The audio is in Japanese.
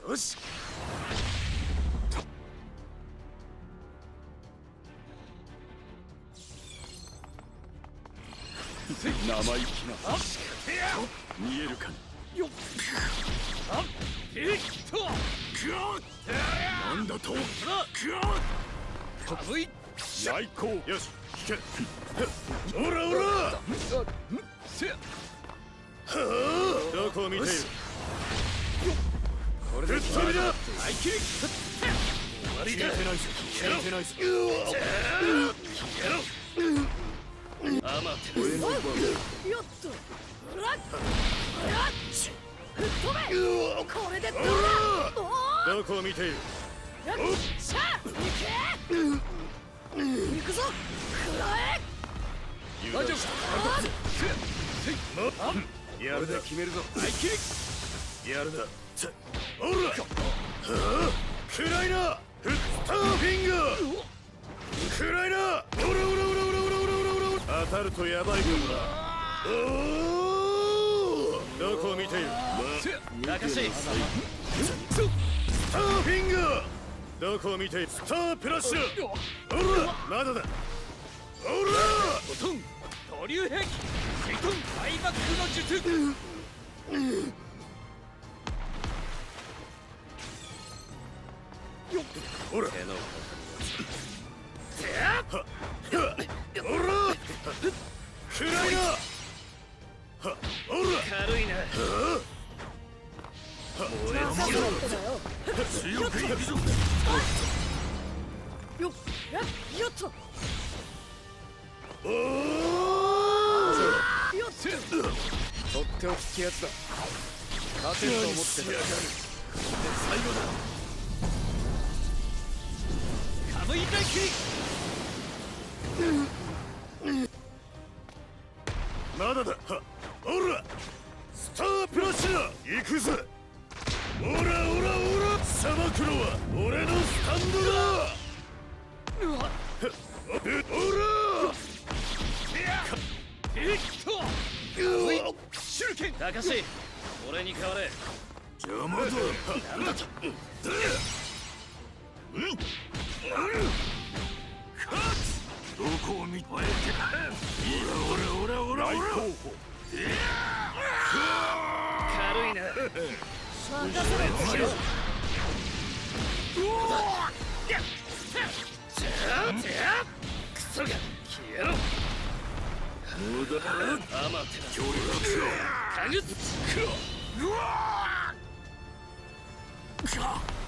よし。生意気な。見えるか。よっ。なんだと。軽い。来航。よし。引け。おらおら。どこを見ている。これで決まりだ。相切り。終わりだ。消えてないぞ。消えてないぞ。消えろ。あまて。俺の番。よっと。ほら。吹っ飛べ。これでどうだ。どこを見ている。よっしゃ。行け。行くぞ。くらえ。大丈夫。やるで決めるぞ。相切り。やるだ。おら。くらいな。フッターフィンガー。くらいな。おらおらおらおらおら。当たるとやばいかもな。どこを見ている。中しスターフィンガー。どこを見ている。スタープラッシュ。おらまだだ。おらボトントリュー兵器セイトンバイバックの術。よっおらおら暗いな。おら軽いな。燃えろ。強くいくぞ。よっよっと。おお。よっとっておきってやつだ。勝てると思ってた。最後だ。カムイ大切り。まだだ。おらスタープラッシュだ。行くぜ。おらおらおら。さばくのは俺のスタンドだ。おらシュルケン高し俺に代われ。邪魔だ。なんだと。どこを見ておらおらおらおら。軽いな。任せろ。クソが消えろ。無駄だ。アマテラ協力しろ。タグツ。